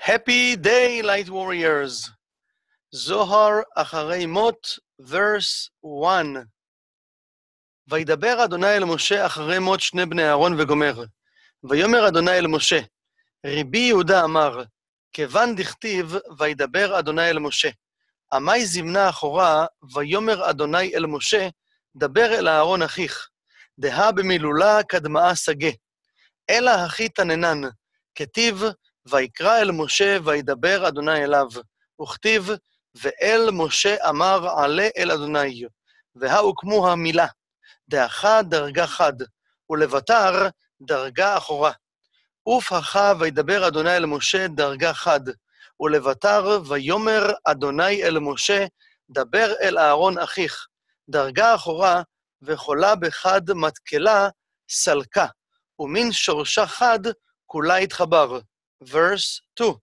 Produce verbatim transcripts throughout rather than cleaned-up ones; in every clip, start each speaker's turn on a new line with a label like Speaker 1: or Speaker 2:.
Speaker 1: Happy day, light warriors. זוהר אחרי מות, verse one. וידבר אדוני אל משה אחרי מות שני בני אהרון וגומר. ויאמר אדוני אל משה, רבי יהודה אמר, כיוון דכתיב, וידבר אדוני אל משה. עמי זמנה אחורה, ויאמר אדוני אל משה, דבר אל אהרון אחיך. דהה במילולה קדמאה שגה. אלא הכי תננן, כתיב, ויקרא אל משה, וידבר אדוני אליו. וכתיב, ואל משה אמר עלה אל אדוני. והאוקמו המילה, דאחה דרגה חד, ולבטר דרגה אחורה. ופחה וידבר אדוני אל משה דרגה חד, ולבטר ויאמר אדוני אל משה, דבר אל אהרון אחיך. דרגה אחורה, וחולה בחד מתקלה סלקה, ומן שורשה חד כולה התחבר. verse two.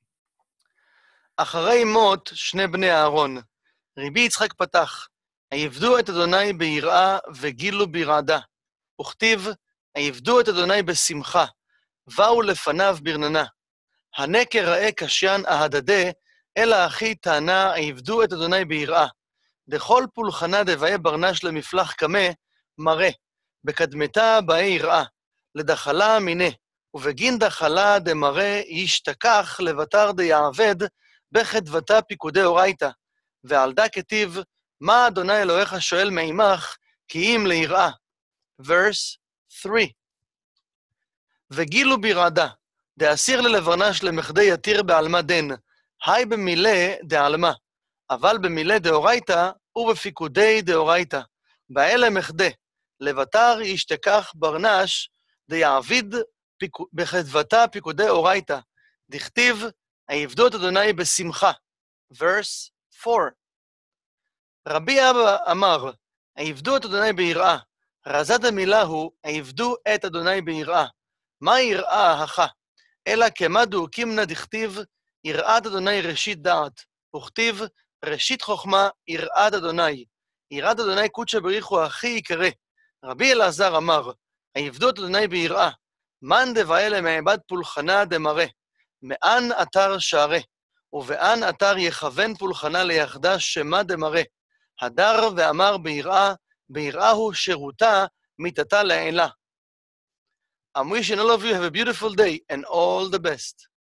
Speaker 1: אחרי מות שני בני אהרון, רבי יצחק פתח, היבדו את אדוני ביראה וגילו ברעדה. וכתיב, היבדו את אדוני בשמחה, באו לפניו ברננה. הנקר ראה קשיין אהדדה, אלא אחי טענה, היבדו את אדוני ביראה. דכל פולחנה דבעי ברנש למפלח קמה, מראה, בקדמתה באי יראה, לדחלה מיני, ובגין דחלה דמראה ישתכח לבטר דיעבד, בחדוותה פיקודי אורייתא. ועל דה כתיב, מה אדוני אלוהיך שואל מעמך, כי אם ליראה. verse three. וגילו ברעדה, דאסיר ללברנש למחדי יתיר בעלמה דן, היי במילה דעלמה, אבל במילה דאורייתא ובפיקודי דאורייתא. באלה מחדה, לבטר ישתכח ברנש, דיעביד פיקו, בחדוותה פיקודי אורייתא. דכתיב, היבדו את אדוני בשמחה. verse four. רבי אבא אמר, היבדו את אדוני ביראה. רזת המילה הוא, היבדו את אדוני ביראה. מה יראה הכה? אלא כמה דאוקימנה דכתיב, יראת אדוני ראשית דעת. וכתיב, ראשית חוכמה, יראת אדוני. יראת אדוני קודשא בריחו הכי יקרא. רבי אלעזר אמר, היבדו את אדוני ביראה. מן דבעלה מעבד פולחנה דמראה. מאן אתר שערה, ובאן אתר יכוון פולחנה ליחדה שמה דמראה. הדר ואמר ביראה, ביראה הוא שירותה מיתתה לעילה. I'm wishing all of you have a beautiful day and all the best.